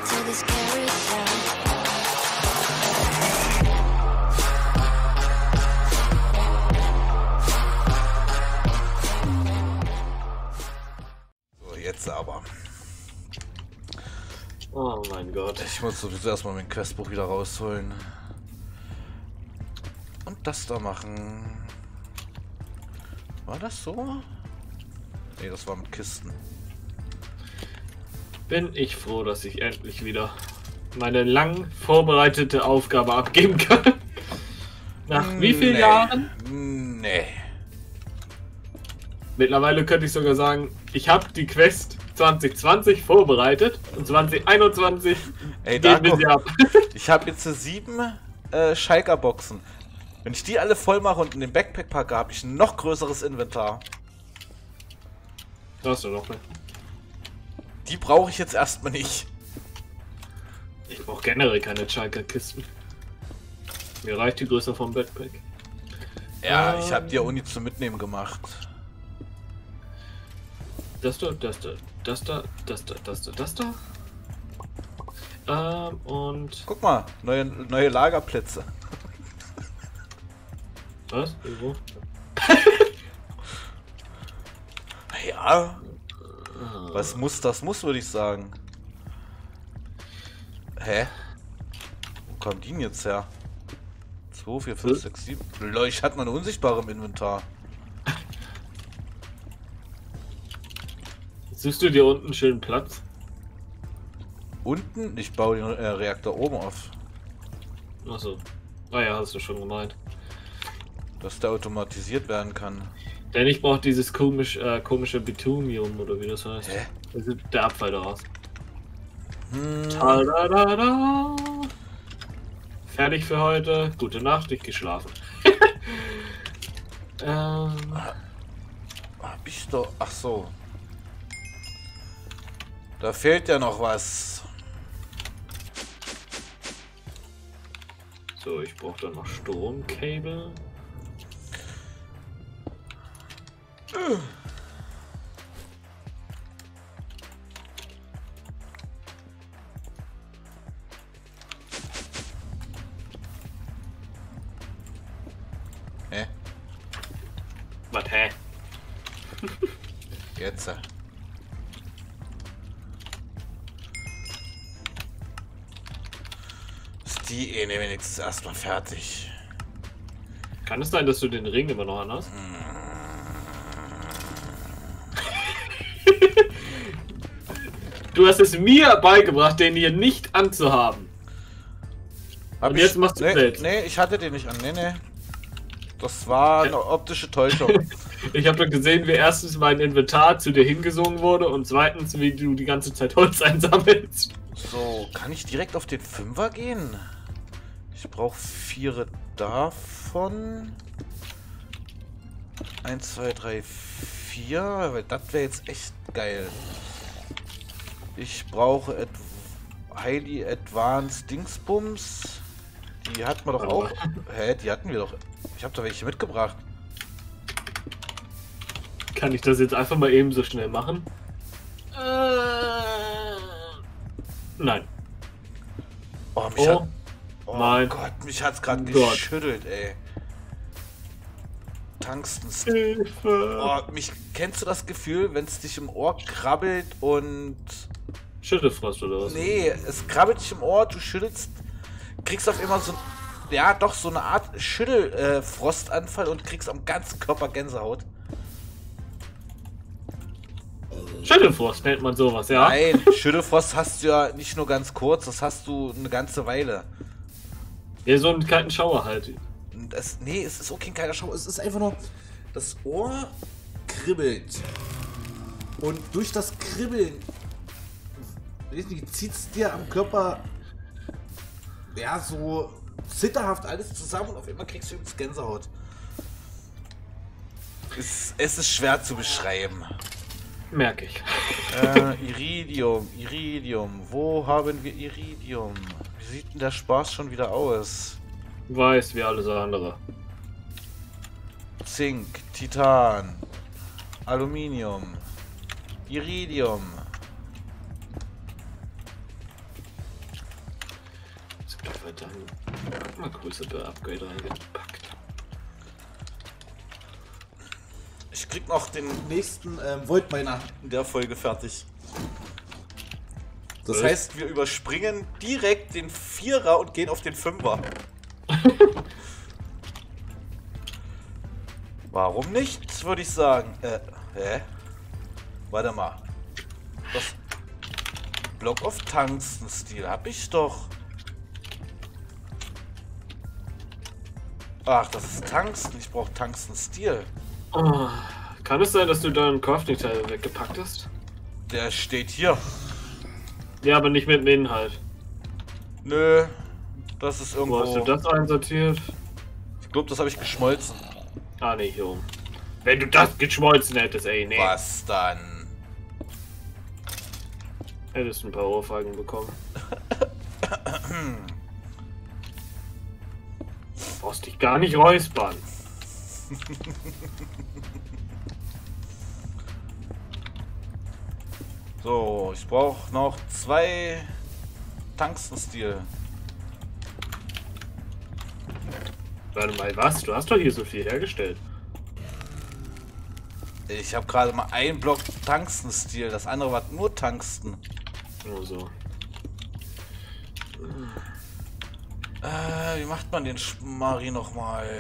So, jetzt aber. Oh mein Gott. Ich muss sowieso erstmal mein Questbuch wieder rausholen. Und das da machen. War das so? Ne, das war mit Kisten. Bin ich froh, dass ich endlich wieder meine lang vorbereitete Aufgabe abgeben kann. Nach wie vielen Jahren? Nee. Mittlerweile könnte ich sogar sagen, ich habe die Quest 2020 vorbereitet und 2021 Ey, geben wir Darko, sie ab. ich habe jetzt 7 Schalker-Boxen. Wenn ich die alle voll mache und in den Backpack packe, habe ich ein noch größeres Inventar. Da hast du noch, ne? Die brauche ich jetzt erstmal nicht. Ich brauche generell keine Schalker-Kisten. Mir reicht die Größe vom Backpack. Ja, ich habe die ja auch nie zum Mitnehmen gemacht. Das da, das da, das da, das da, das da, das da. Und... Guck mal, neue Lagerplätze. Was? Irgendwo? Ja. Was muss, das muss, würde ich sagen. Hä? Wo kommen die denn jetzt her? 2, 4, 5, 6, 7. Leute, ich hatte mal eine unsichtbare im Inventar. Suchst du dir unten einen schönen Platz? Unten? Ich baue den Reaktor oben auf. Achso. Ah ja, hast du schon gemeint. Dass der automatisiert werden kann. Denn ich brauche dieses komische Bitumium oder wie das heißt. Hä? Das ist der Abfall daraus. Tadadada. Fertig für heute. Gute Nacht, ich geschlafen. Hab ich doch. Ach so. Da fehlt ja noch was. So, ich brauche dann noch Stromcable. Hä? Was, hä? Jetzt. Ist die wenigstens erstmal fertig. Kann es sein, dass du den Ring immer noch anhast? Du hast es mir beigebracht, den hier nicht anzuhaben. Hab Und jetzt machst du selbst. Nee, ich hatte den nicht an. Nee. Das war eine optische Täuschung. Ich habe dann gesehen, wie erstens mein Inventar zu dir hingesungen wurde und zweitens, wie du die ganze Zeit Holz einsammelst. So, kann ich direkt auf den 5er gehen? Ich brauche 4 davon. 1, 2, 3, 4. Weil das wäre jetzt echt geil. Ich brauche Highly Advanced Dingsbums. Die hatten wir doch auch. Hä, die hatten wir doch. Ich habe da welche mitgebracht. Kann ich das jetzt einfach mal eben so schnell machen? Nein. Oh, mich hat, mein Gott, mich hat's gerade geschüttelt, ey. Tungsten. Hilfe. Oh, kennst du das Gefühl, wenn es dich im Ohr krabbelt und... Schüttelfrost oder was? Nee, es krabbelt dich im Ohr, du schüttelst, kriegst auf immer so... Ja, doch, so eine Art Schüttelfrostanfall und kriegst am ganzen Körper Gänsehaut. Schüttelfrost nennt man sowas, ja? Nein, Schüttelfrost hast du ja nicht nur ganz kurz, das hast du eine ganze Weile. Ja, so einen kalten Schauer halt. Nee, es ist auch kein kleiner Schauer, es ist einfach nur, das Ohr kribbelt. Und durch das Kribbeln, zieht es dir am Körper, ja, so zitterhaft alles zusammen und auf einmal kriegst du übrigens Gänsehaut. Es ist schwer zu beschreiben. Merke ich. Iridium. Wo haben wir Iridium? Wie sieht denn der Spaß schon wieder aus? Weiß wie alles andere. Zink, Titan, Aluminium, Iridium. Verdammt. Mal Crucible Upgrade reingepackt. Ich krieg noch den nächsten Voidminer in der Folge fertig. Das heißt, wir überspringen direkt den 4er und gehen auf den 5er. Warum nicht, würde ich sagen. Hä? Warte mal. Das Block of Tungsten-Stil hab ich doch. Ach, das ist Tungsten. Ich brauche Tungsten-Stil. Oh, kann es sein, dass du deinen Crafting-Teil weggepackt hast? Der steht hier. Ja, aber nicht mit dem Inhalt. Nö, das ist irgendwo... Wo hast du das einsortiert? Ich glaube, das habe ich geschmolzen. Ah, nee, hier oben. Wenn du das geschmolzen hättest, ey, nee. Was dann? Hättest ein paar Ohrfeigen bekommen. Brauchst dich gar nicht räuspern. So, ich brauche noch 2 Tungsten-Stil. Warte mal, was? Du hast doch hier so viel hergestellt. Ich habe gerade mal einen Block Tungsten-Stil, das andere war nur Tungsten. Nur so. Wie macht man den Schmari nochmal?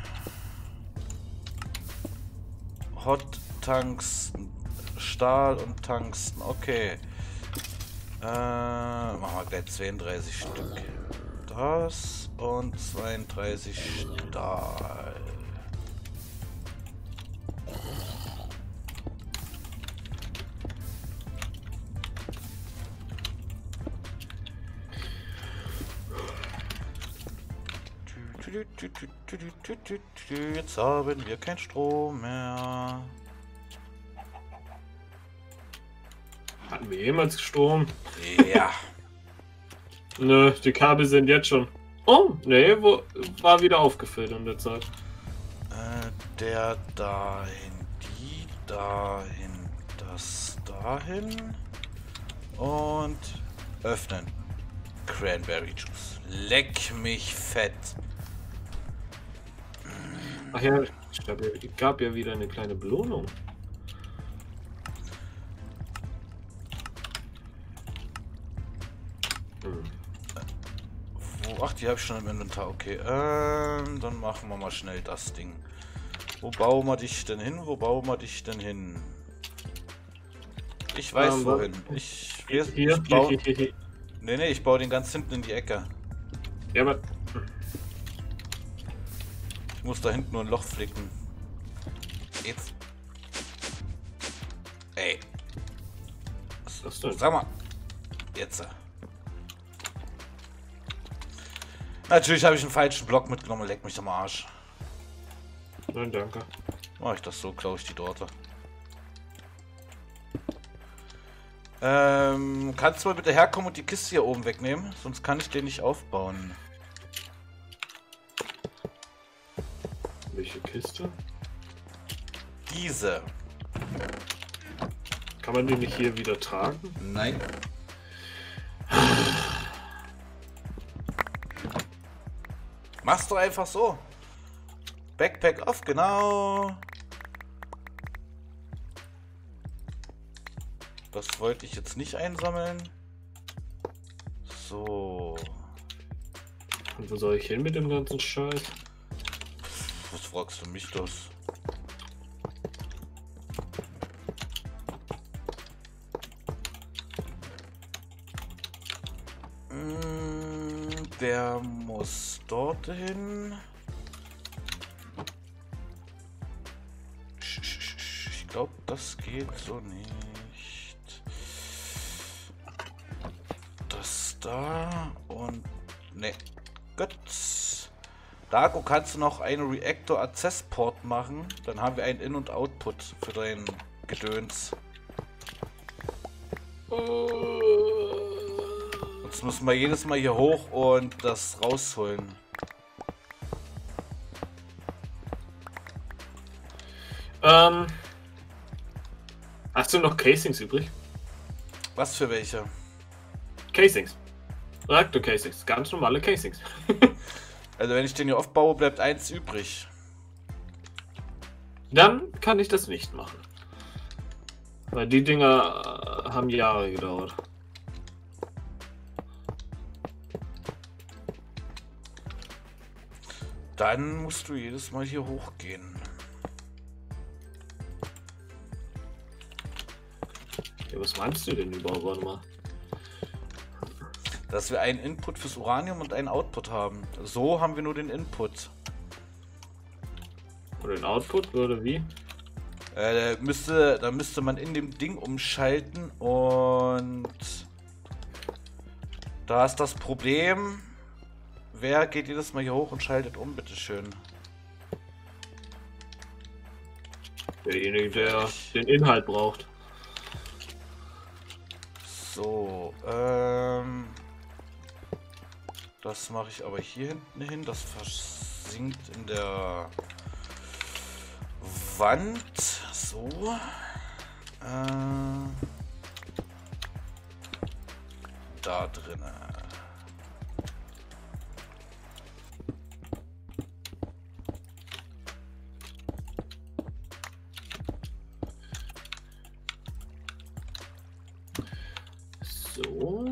Hot Tungsten, Stahl und Tungsten, okay. Machen wir gleich 32 Stück. Das und 32 Stahl. Jetzt haben wir keinen Strom mehr. Hatten wir jemals Strom? Ja. Nö, die Kabel sind jetzt schon. Oh, nee, war wieder aufgefüllt in der Zeit. Der dahin, die dahin, das dahin und öffnen. Cranberry Juice. Leck mich fett. Ach ja, es gab ja wieder eine kleine Belohnung. Ach, die habe ich schon im Inventar. Okay, dann machen wir mal schnell das Ding. Wo bauen wir dich denn hin? Wo bauen wir dich denn hin? Ich weiß wohin. Ich baue... Nee, ich baue den ganz hinten in die Ecke. Ja, aber... Ich muss da hinten nur ein Loch flicken. Jetzt. Ey. Was denn? Sag mal. Jetzt. Natürlich habe ich einen falschen Block mitgenommen. Leck mich am Arsch. Nein, danke. Mach ich das so, klaue ich die Torte. Kannst du mal bitte herkommen und die Kiste hier oben wegnehmen? Sonst kann ich den nicht aufbauen. Welche Kiste? Diese. Kann man die nicht hier wieder tragen? Nein. Mach's doch einfach so. Backpack off, genau. Das wollte ich jetzt nicht einsammeln. So. Und wo soll ich hin mit dem ganzen Scheiß? Was fragst du mich das? Der dorthin. Ich glaube, das geht so nicht. Das da und ne. Gut. Dago, kannst du noch einen Reactor Access Port machen? Dann haben wir einen In- und Output für dein Gedöns. Jetzt müssen wir jedes Mal hier hoch und das rausholen. Hast du noch Casings übrig? Was für welche? Casings. Reaktor-Casings, ganz normale Casings. Also wenn ich den hier aufbaue, bleibt eins übrig. Dann kann ich das nicht machen. Weil die Dinger haben Jahre gedauert. Dann musst du jedes Mal hier hochgehen. Ja, was meinst du denn überhaupt? Warte mal. Dass wir einen Input fürs Uranium und einen Output haben. So haben wir nur den Input. Und den Output würde wie? Da müsste man in dem Ding umschalten und da ist das Problem. Wer geht jedes Mal hier hoch und schaltet um, bitteschön? Derjenige, der den Inhalt braucht. So, das mache ich aber hier hinten hin. Das versinkt in der Wand. So. Da drinnen. So.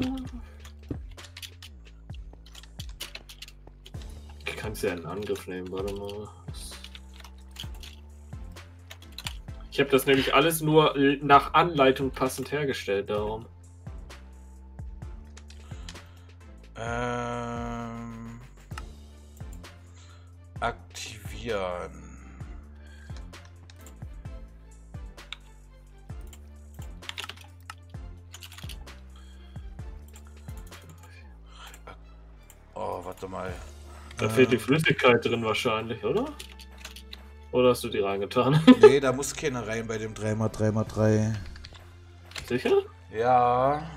Ich kann es ja in Angriff nehmen, warte mal. Ich habe das nämlich alles nur nach Anleitung passend hergestellt, darum. Aktivieren. Oh, warte mal. Da fehlt die Flüssigkeit drin wahrscheinlich, oder? Oder hast du die reingetan? Nee, da muss keiner rein bei dem 3x3x3. Sicher? Ja.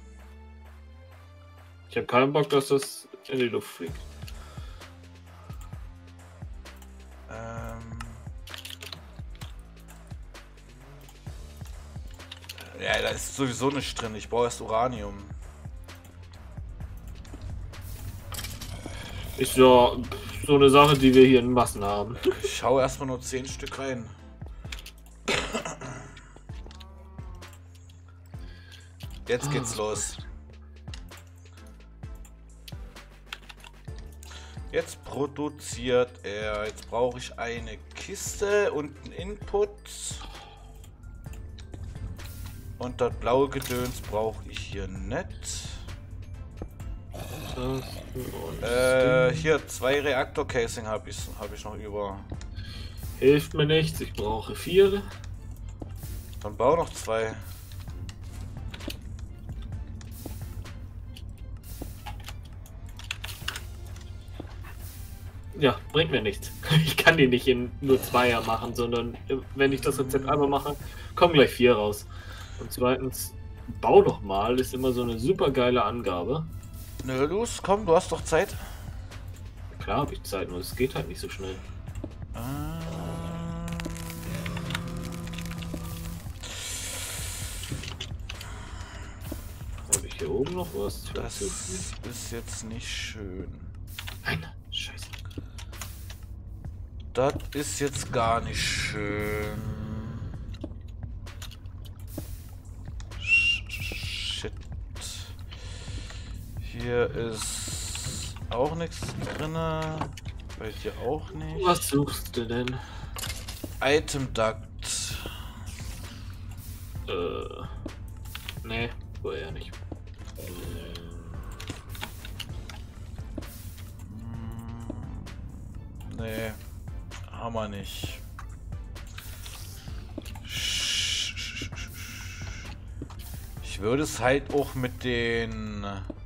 Ich habe keinen Bock, dass das in die Luft fliegt. Ja, da ist sowieso nicht drin. Ich brauche erst Uranium. Ist ja so eine Sache, die wir hier in Massen haben. Ich schau erstmal nur 10 Stück rein. Jetzt geht's los. Jetzt produziert er. Jetzt brauche ich eine Kiste und einen Input. Und das blaue Gedöns brauche ich hier nicht. Hier 2 Reaktor-Casing habe ich noch über. Hilft mir nichts, ich brauche 4. Dann bau noch 2. Ja, bringt mir nichts. Ich kann die nicht in nur 2er machen, sondern wenn ich das Rezept einmal mache, kommen gleich 4 raus. Und zweitens, bau doch mal, ist immer so eine super geile Angabe. Nö, los, komm, du hast doch Zeit. Klar habe ich Zeit, nur es geht halt nicht so schnell. Habe ich hier oben noch was? Das ist jetzt nicht schön. Nein, scheiße. Das ist jetzt gar nicht schön. Shit. Hier ist auch nichts drin. Bei dir auch nicht. Was suchst du denn? Item Duct. Nee, woher nicht. Nee, haben wir nicht. Ich würde es halt auch mit den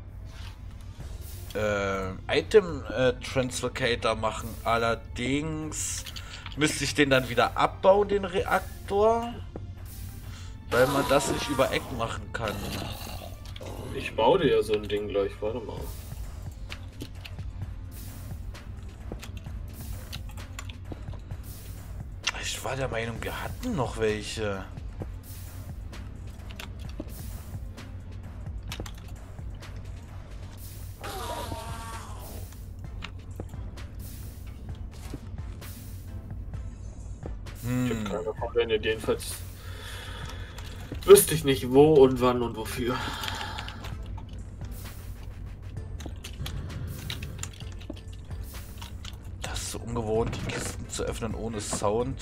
Item Translocator machen. Allerdings müsste ich den dann wieder abbauen, den Reaktor, weil man das nicht über Eck machen kann. Ich baue dir ja so ein Ding gleich, warte mal. Ich war der Meinung, wir hatten noch welche. Keiner verwendet jedenfalls. Wüsste ich nicht wo und wann und wofür. Das ist so ungewohnt, die Kisten zu öffnen ohne Sound.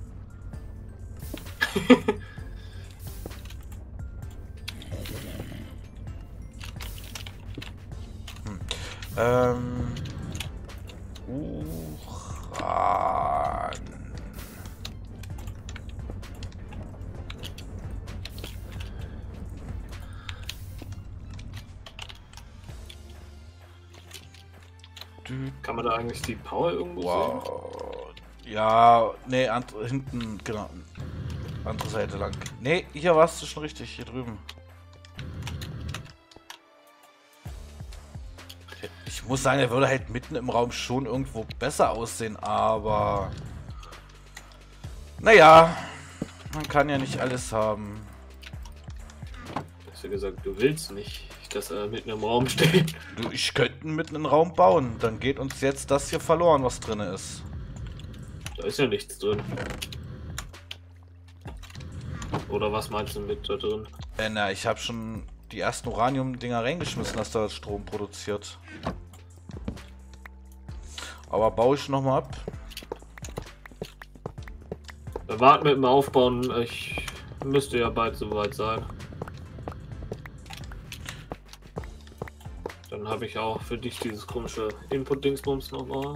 Uran. Kann man da eigentlich die Power irgendwo sehen? Wow. Ja, nee, hinten, genau. Andere Seite lang. Nee, hier warst du schon richtig, hier drüben. Ich muss sagen, er würde halt mitten im Raum schon irgendwo besser aussehen, aber... Naja, man kann ja nicht alles haben. Du hast ja gesagt, du willst nicht, dass er mitten im Raum steht. Du, ich könnte mitten im Raum bauen, dann geht uns jetzt das hier verloren, was drin ist. Da ist ja nichts drin. Oder was meinst du mit da drin? Na, ich habe schon die ersten Uranium-Dinger reingeschmissen, dass da Strom produziert. Aber baue ich nochmal ab. Wir warten mit dem Aufbauen. Ich müsste ja bald soweit sein. Dann habe ich auch für dich dieses komische Input-Dingsbums nochmal.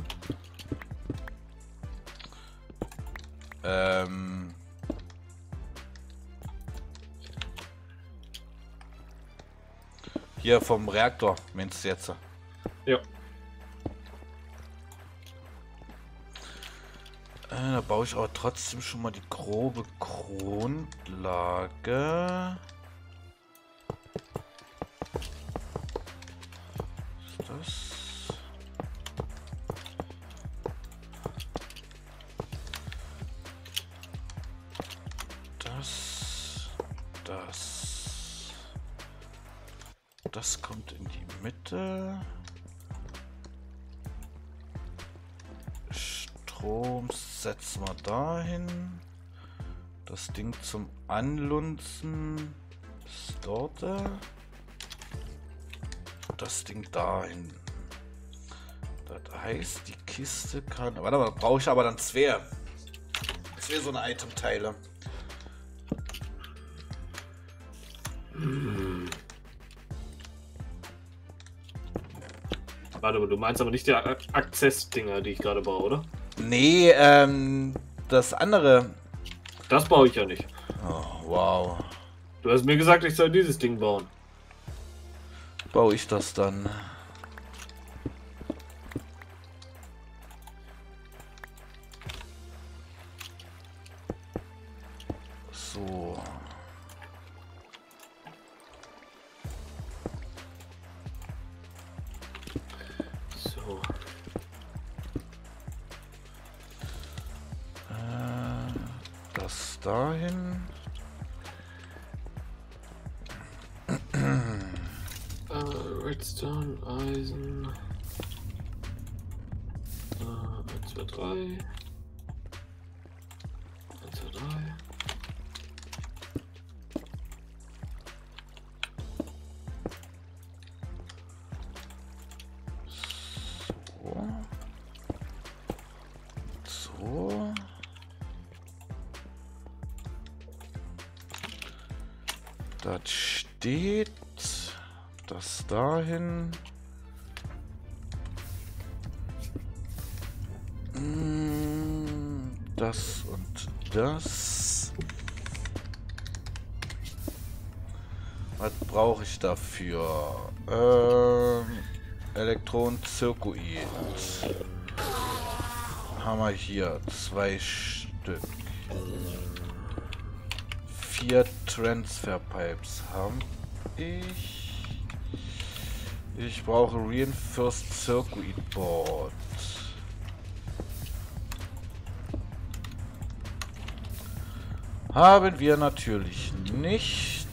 Hier vom Reaktor, meinst du jetzt? Ja. Da baue ich aber trotzdem schon mal die grobe Grundlage. Was ist das? Das kommt in die Mitte. Strom setzen wir dahin. Das Ding zum Anlunzen ist dort. Das Ding dahin. Das heißt, die Kiste kann... Warte mal, brauche ich aber dann zwei. Zwei so eine Itemteile. Warte mal, du meinst aber nicht die Access-Dinger, die ich gerade baue, oder? Nee, das andere. Das baue ich ja nicht. Oh, wow. Du hast mir gesagt, ich soll dieses Ding bauen. Baue ich das dann? So. So. Das dahin. Redstone, Eisen. 1, 2, 3. 1, 2, 3. So. Das steht. Das dahin. Das und das. Was brauche ich dafür? Elektronenzirkuit. Haben wir hier 2 Stück. 4 Transfer Pipes haben ich. Ich brauche Reinforced Circuit Board. Haben wir natürlich nicht.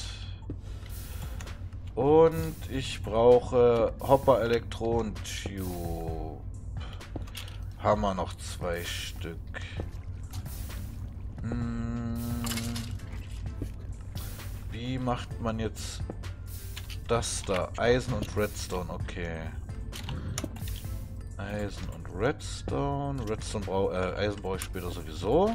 Und ich brauche Hopper Elektron Tube. Haben wir noch 2 Stück. Wie macht man jetzt das da? Eisen und Redstone, okay. Eisen und Redstone. Eisen brauche ich später sowieso.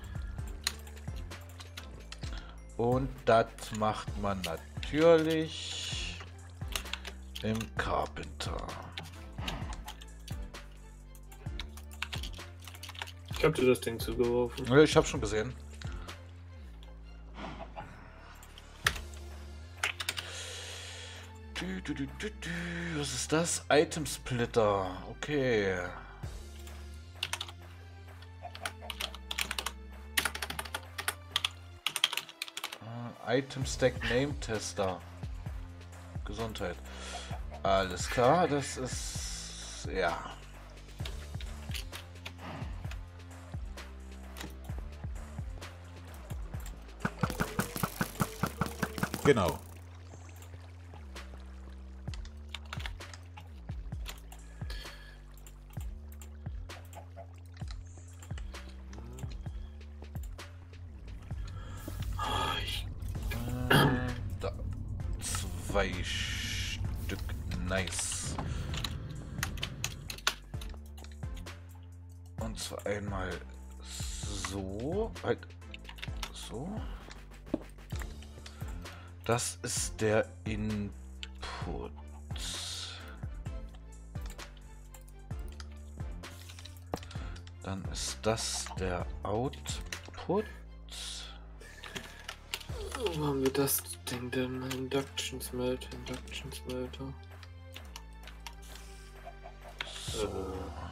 Und das macht man natürlich im Carpenter. Ich hab dir das Ding zugeworfen. Ja, ich habe schon gesehen. Was ist das? Item Splitter. Okay. Item Stack Name Tester. Gesundheit. Alles klar, das ist... ja. Genau. Da. 2 Stück. Nice. Und zwar einmal so. Halt. So. Das ist der Input. Dann ist das der Output. Wo haben wir das Ding denn? Induction Smelter. So.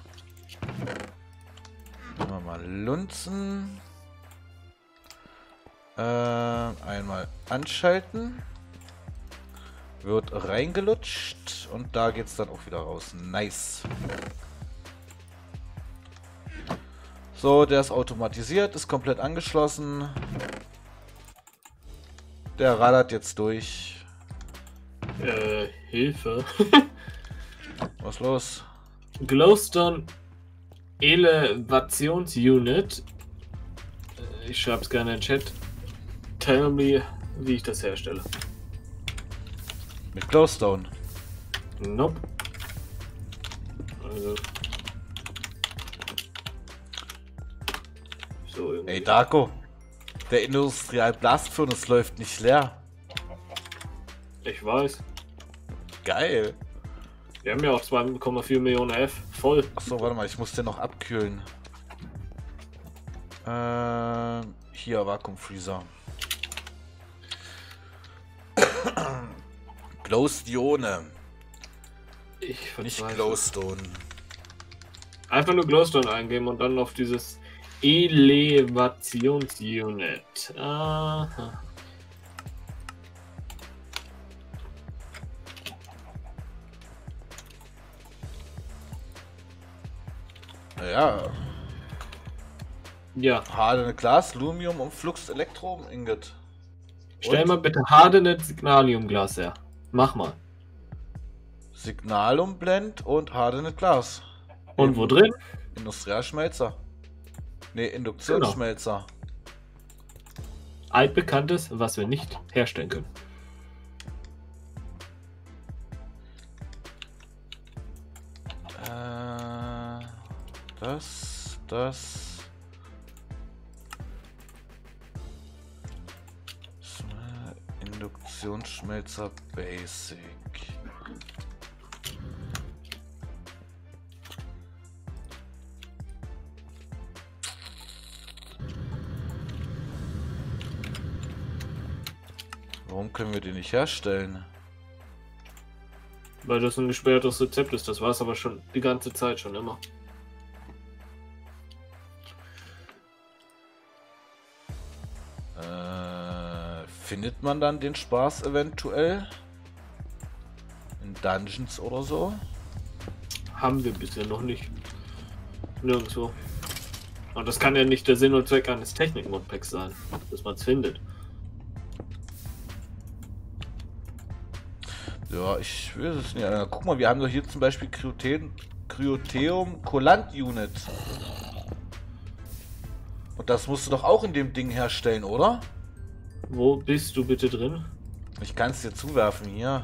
Nehmen wir mal Lunzen. Einmal anschalten. Wird reingelutscht und da geht's dann auch wieder raus. Nice. So, der ist automatisiert, ist komplett angeschlossen. Der radert jetzt durch. Hilfe. Was los? Glowstone Elevationsunit. Ich schreib's gerne in den Chat. Tell me, wie ich das herstelle. Mit Glowstone. Nope. Also. So irgendwie. Ey, Darko. Der Industrial Blast Furnace läuft nicht leer. Ich weiß. Geil. Wir haben ja auch 2,4 Millionen F voll. Achso, warte mal, ich muss den noch abkühlen. Hier, Vakuumfreezer. Glowstone. Nicht Glowstone. Einfach nur Glowstone eingeben und dann auf dieses Elevationsunit. Aha. Ja. Ja. Hardene Glas, Lumium und Flux Elektrum Ingot. Stell Und mal bitte Hardenet Signaliumglas her. Mach mal. Signalum Blend und Hardenet Glas. Und wo drin? Industrialschmelzer. Ne, Induktionsschmelzer. Altbekanntes, was wir nicht herstellen können. Das. Induktionsschmelzer Basic. Warum können wir den nicht herstellen? Weil das ein gesperrtes Rezept ist. Das war es aber schon die ganze Zeit schon immer. Findet man dann den Spaß eventuell? In Dungeons oder so? Haben wir bisher noch nicht. Nirgendwo. Und das kann ja nicht der Sinn und Zweck eines Technik-Modpacks sein, dass man es findet. Ja, ich will es nicht. Guck mal, wir haben doch hier zum Beispiel Cryotheum Collant Unit. Und das musst du doch auch in dem Ding herstellen, oder? Wo bist du bitte drin? Ich kann es dir zuwerfen hier.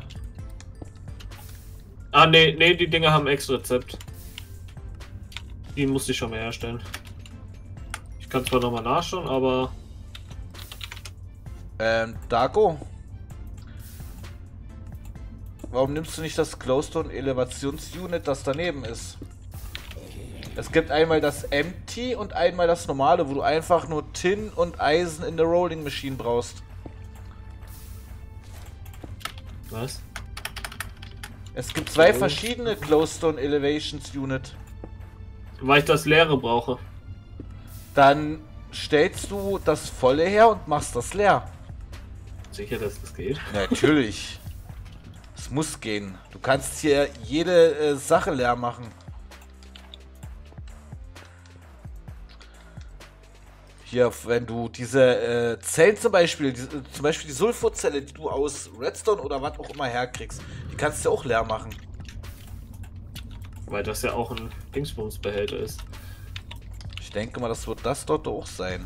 Ah, nee, die Dinger haben extra Rezept. Die musste ich schon mal herstellen. Ich kann zwar nochmal nachschauen, aber... Darko? Warum nimmst du nicht das Glowstone Elevationsunit, das daneben ist? Es gibt einmal das Empty und einmal das normale, wo du einfach nur Tin und Eisen in der Rolling Machine brauchst. Was? Es gibt zwei verschiedene Glowstone Elevations Unit. Weil ich das leere brauche. Dann stellst du das volle her und machst das leer. Sicher, dass das geht? Natürlich. Es muss gehen. Du kannst hier jede Sache leer machen. Hier, wenn du diese Zellen zum Beispiel die Sulfurzelle, die du aus Redstone oder was auch immer herkriegst, die kannst du auch leer machen. Weil das ja auch ein Dingsbumsbehälter ist. Ich denke mal, das wird das dort auch sein.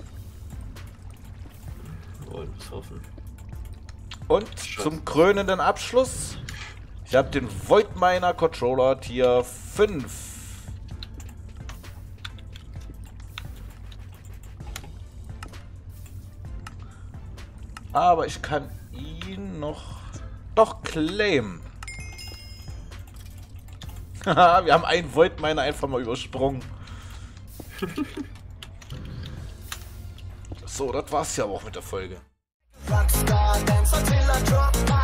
Wollen wir es hoffen. Und zum krönenden Abschluss, ich habe den Void Miner Controller Tier 5. Aber ich kann ihn noch claimen. Haha, wir haben einen Void Miner einfach mal übersprungen. So, das war's ja aber auch mit der Folge. Rockstar, dance until I drop.